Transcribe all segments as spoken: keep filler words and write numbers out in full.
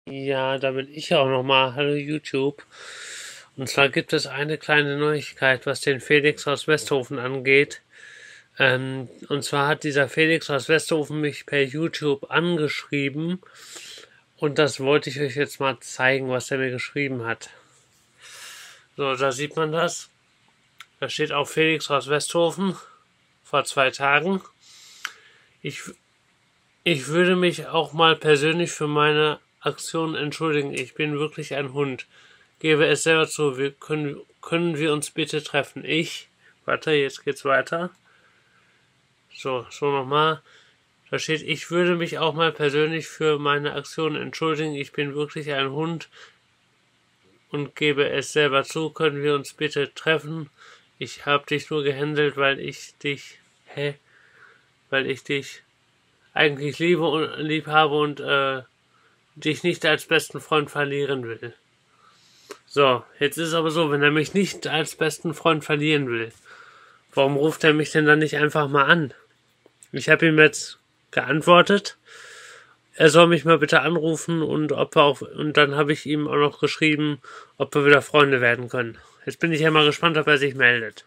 Ja, da bin ich auch nochmal. Hallo YouTube. Und zwar gibt es eine kleine Neuigkeit, was den Felix aus Westhofen angeht. Ähm, und zwar hat dieser Felix aus Westhofen mich per YouTube angeschrieben. Und das wollte ich euch jetzt mal zeigen, was er mir geschrieben hat. So, da sieht man das. Da steht auch Felix aus Westhofen vor zwei Tagen. Ich, ich würde mich auch mal persönlich für meine Aktion entschuldigen. Ich bin wirklich ein Hund. Gebe es selber zu. Wir können, können wir uns bitte treffen? Ich. Warte, jetzt geht's weiter. So, so nochmal. Da steht, ich würde mich auch mal persönlich für meine Aktion entschuldigen. Ich bin wirklich ein Hund und gebe es selber zu. Können wir uns bitte treffen? Ich habe dich nur gehändelt, weil ich dich, hä? Weil ich dich eigentlich liebe und lieb habe und äh, dich nicht als besten Freund verlieren will. So, jetzt ist aber so, wenn er mich nicht als besten Freund verlieren will, warum ruft er mich denn dann nicht einfach mal an? Ich habe ihm jetzt geantwortet, er soll mich mal bitte anrufen und ob wir auch, und dann habe ich ihm auch noch geschrieben, ob wir wieder Freunde werden können. Jetzt bin ich ja mal gespannt, ob er sich meldet.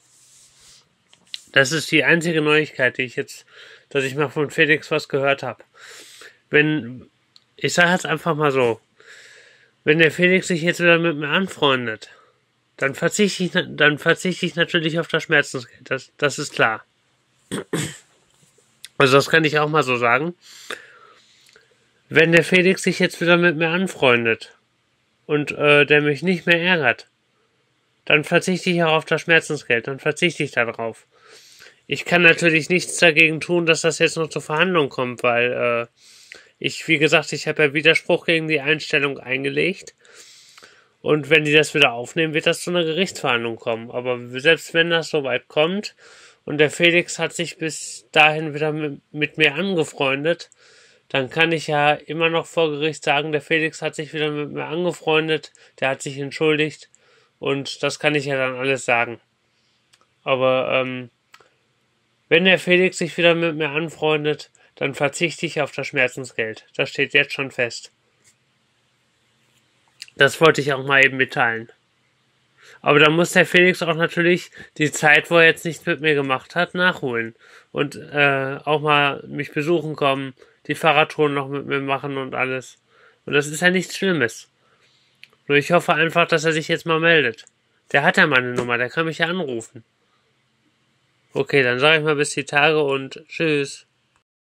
Das ist die einzige Neuigkeit, die ich jetzt, dass ich mal von Felix was gehört habe. Wenn, ich sage jetzt einfach mal so, wenn der Felix sich jetzt wieder mit mir anfreundet, dann verzichte ich, dann verzichte ich natürlich auf das Schmerzensgeld. Das, das ist klar. Also das kann ich auch mal so sagen. Wenn der Felix sich jetzt wieder mit mir anfreundet und äh, der mich nicht mehr ärgert, dann verzichte ich auch auf das Schmerzensgeld. Dann verzichte ich darauf. Ich kann natürlich nichts dagegen tun, dass das jetzt noch zur Verhandlung kommt, weil äh, ich, wie gesagt, ich habe ja Widerspruch gegen die Einstellung eingelegt. Und wenn die das wieder aufnehmen, wird das zu einer Gerichtsverhandlung kommen. Aber selbst wenn das soweit kommt und der Felix hat sich bis dahin wieder mit, mit mir angefreundet, dann kann ich ja immer noch vor Gericht sagen, der Felix hat sich wieder mit mir angefreundet, der hat sich entschuldigt und das kann ich ja dann alles sagen. Aber ähm, wenn der Felix sich wieder mit mir anfreundet, dann verzichte ich auf das Schmerzensgeld. Das steht jetzt schon fest. Das wollte ich auch mal eben mitteilen. Aber da muss der Felix auch natürlich die Zeit, wo er jetzt nichts mit mir gemacht hat, nachholen. Und äh, auch mal mich besuchen kommen, die Fahrradtouren noch mit mir machen und alles. Und das ist ja nichts Schlimmes. Nur ich hoffe einfach, dass er sich jetzt mal meldet. Der hat ja meine Nummer, der kann mich ja anrufen. Okay, dann sage ich mal bis die Tage und tschüss.